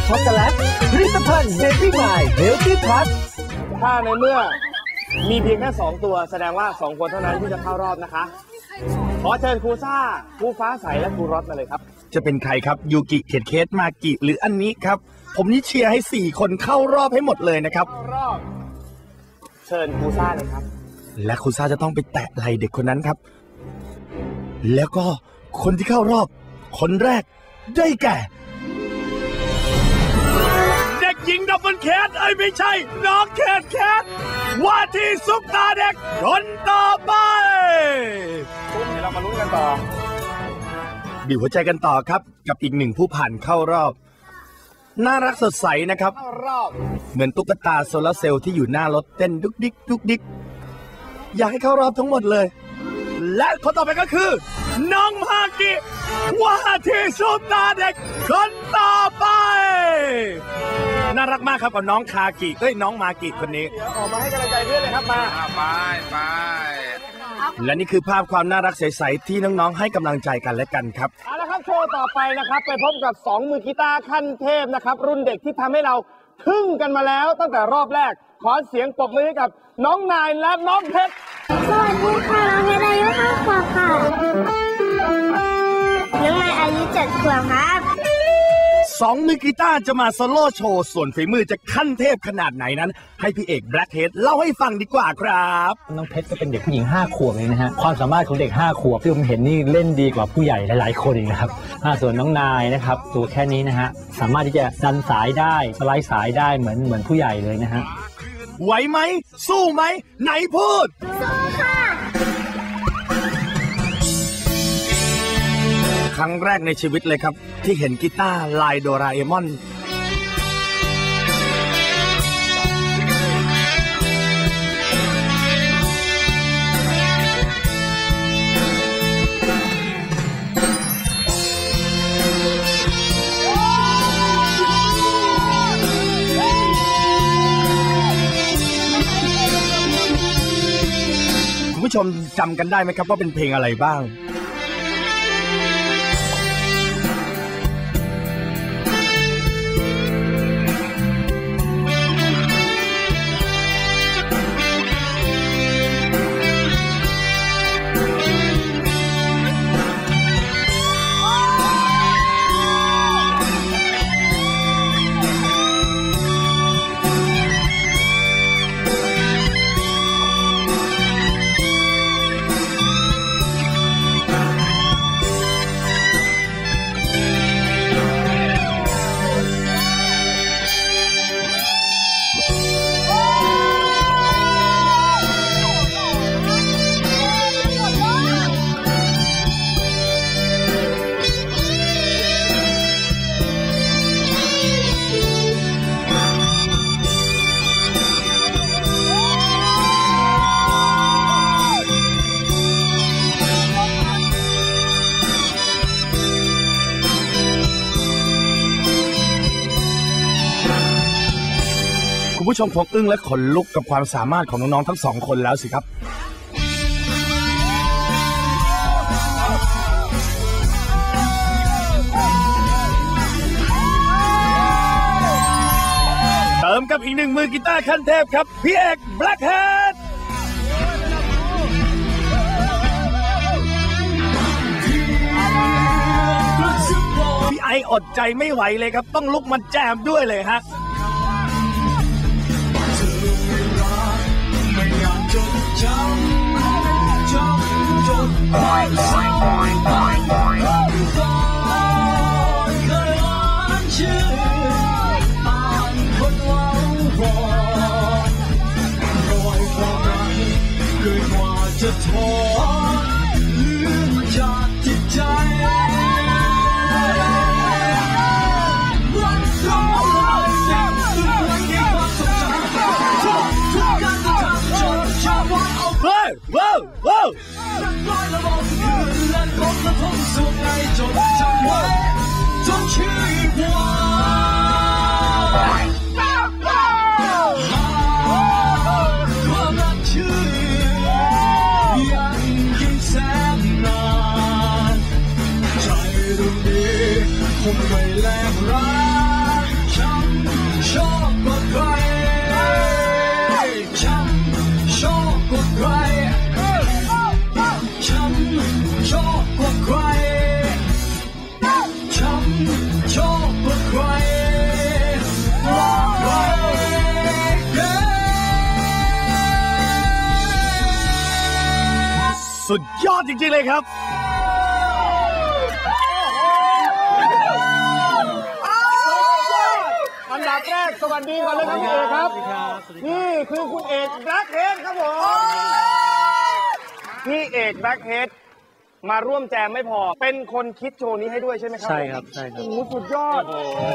ช็อกโกแลตผลิตภัณฑ์เบบี้มายเฮลตี้พลัสถ้าในเมื่อมีเพียงแค่2ตัวแสดงว่า2คนเท่านั้นที่จะเข้ารอบนะคะขอเชิญครูซ่าครูฟ้าใสและครูรอดมาเลยครับจะเป็นใครครับยูกิเขตเคสมากิหรืออันนี้ครับผมนี่เชียร์ให้4คนเข้ารอบให้หมดเลยนะครับเข้ารอบเชิญครูซ่าเลยครับและครูซ่าจะต้องไปแตะไหล่เด็กคนนั้นครับแล้วก็คนที่เข้ารอบคนแรกได้แก่เด็กหญิงดับเบิลแคทไม่ใช่น้องแคทว่าที่ซุปตาเด็กคนต่อไปเดี๋ยวเรามาลุ้นกันต่อบีบหัวใจกันต่อครับกับอีก1ผู้ผ่านเข้ารอบน่ารักสดใสนะครับเข้ารอบเหมือนตุ๊กตาโซลาร์เซลล์ที่อยู่หน้ารถเต้นดุกดิกดุกดิกอยากให้เข้ารอบทั้งหมดเลยและคนต่อไปก็คือน้องมากิว่าที่ซุปตาเด็กคนต่อไปน่ารักมากครับกับน้องคากิน้องมากิคนนี้เดี๋ยวออกมาให้กำลังใจเพื่อนเลยครับมาไปและนี่คือภาพความน่ารักใสๆที่น้องๆให้กำลังใจกันและกันครับเอาละครับโชว์ต่อไปนะครับไปพบกับ2มือกีตาร์ขั้นเทพนะครับรุ่นเด็กที่ทำให้เราทึ่งกันมาแล้วตั้งแต่รอบแรกขอเสียงปรบมือให้กับน้องนายและน้องเพชรสวัสดีค่ะน้องเพชรอายุ5 ขวบค่ะน้องนายอายุ7 ขวบครับ 2มือกีตาร์จะมาโซโล่โชว์ส่วนฝีมือจะขั้นเทพขนาดไหนนั้นให้พี่เอกแบล็คเฮดเล่าให้ฟังดีกว่าครับน้องเพชรก็เป็นเด็กผู้หญิง5 ขวบเองนะฮะความสามารถของเด็ก5 ขวบที่ผมเห็นนี่เล่นดีกว่าผู้ใหญ่หลายๆคนเองนะครับส่วนน้องนายนะครับตัวแค่นี้นะฮะสามารถที่จะดันสายได้สไลด์สายได้เหมือนผู้ใหญ่เลยนะฮะไหวไหมสู้ไหมไหนพูดสู้ค่ะครั้งแรกในชีวิตเลยครับที่เห็นกีตาร์ลายโดราเอมอนคุณผู้ชมจำกันได้ไหมครับว่าเป็นเพลงอะไรบ้างคุณผู้ชมคงอึ้งและขนลุกกับความสามารถของน้องๆทั้ง2คนแล้วสิครับเติมกับอีก1มือกีตาร์ขั้นเทพครับพี่เอกแบล็คเฮดพี่ไออดใจไม่ไหวเลยครับต้องลุกมาแจมด้วยเลยฮะจะทอลืมจากจิตใจวันเราเจ็บทุกวันนี้ความทรงจำทุกการกระทำจนชาวบ้านเอาไปว้าวรักน้อยละมองคืนและลบและทนสุขในจนจำไว้จนชีวิตคงไม่แลกรักฉัฉันชอบกว่าใครฉันชอบกว่าใครสุดยอดจริงๆเลยครับอันดับแรกสวัสดีก่อนเลยครับคุณเอกครับนี่คือคุณเอกแบล็คเฮดครับผมพี่เอกแบล็คเฮดมาร่วมแจมไม่พอเป็นคนคิดโชว์นี้ให้ด้วยใช่ไหมครับใช่ครับใช่ครับโอ้โหสุดยอด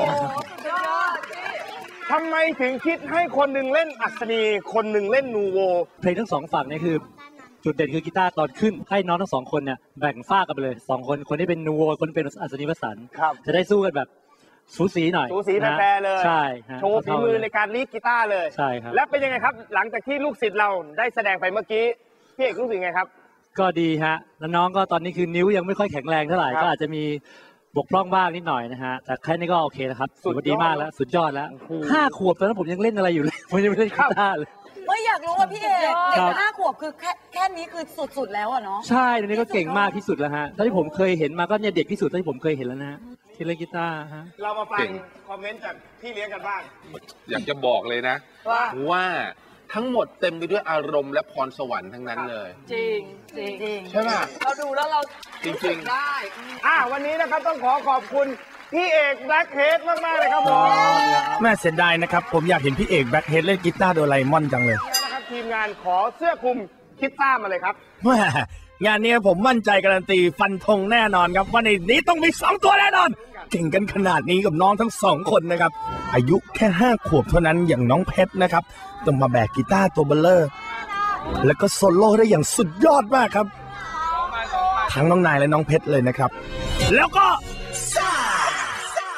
ทำไมถึงคิดให้คนหนึ่งเล่นอัศนีคนหนึ่งเล่นนูโวเพลงทั้งสองฝั่งนี่คือจุดเด่นคือกีตาร์ตอนขึ้นให้น้องทั้งสองคนเนี่ยแบ่งฝ้ากันไปเลย2คนคนที่เป็นนูโวคนที่เป็นอัศนีวสันต์จะได้สู้กันแบบสูสีหน่อยสูสีแฟร์เลยใช่โชว์ฝีมือในการลีดกีตาร์เลยใช่ครับและเป็นยังไงครับหลังจากที่ลูกศิษย์เราได้แสดงไปเมื่อกี้พี่เอกรู้สึกไงครับก็ดีฮะแล้วน้องก็ตอนนี้คือนิ้วยังไม่ค่อยแข็งแรงเท่าไหร่ก็อาจจะมีบกพร่องบ้างนิดหน่อยนะฮะแต่แค่นี้ก็โอเคแล้วครับสุดดีมากแล้วสุดยอดแล้ว5 ขวบตอนนั้นผมยังเล่นอะไรอยู่เลยผมยังไม่เล่นกีตาร์เลยไม่อยากรู้ว่าพี่เอกเด็ก5 ขวบคือแค่นี้คือสุดๆแล้วอะเนาะใช่ตอนนี้ก็เก่งมากที่สุดแล้วฮะตอนที่ผมเคยเห็นมาก็เนี่ยเด็กที่สุดที่ผมเคยเห็นแล้วนะที่เล่นกีตาร์ฮะเรามาฟังคอมเมนต์จากพี่เลี้ยงกันบ้างอยากจะบอกเลยนะว่าทั้งหมดเต็มไปด้วยอารมณ์และพรสวรรค์ทั้งนั้นเลยจริงใช่ไหมเราดูแล้วเราจริงๆได้วันนี้นะครับต้องขอบคุณพี่เอกแบล็คเฮดมากๆเลยครับผมแม่เสียดายนะครับผมอยากเห็นพี่เอกแบล็คเฮดเล่นกีตาร์โดราเอมอนจังเลยนะครับทีมงานขอเสื้อคลุมคิดซ่ามาเลยครับงานนี้ผมมั่นใจการันตีฟันธงแน่นอนครับว่าในนี้ต้องมี2 ตัวแน่นอนเก่งกันขนาดนี้กับน้องทั้ง2 คนนะครับอายุแค่5 ขวบเท่านั้นอย่างน้องเพชรนะครับต้องมาแบกกีตาร์ตัวเบลเลอร์แล้วก็โซโล่ได้อย่างสุดยอดมากครับทั้งน้องนายและน้องเพชรเลยนะครับแล้วก็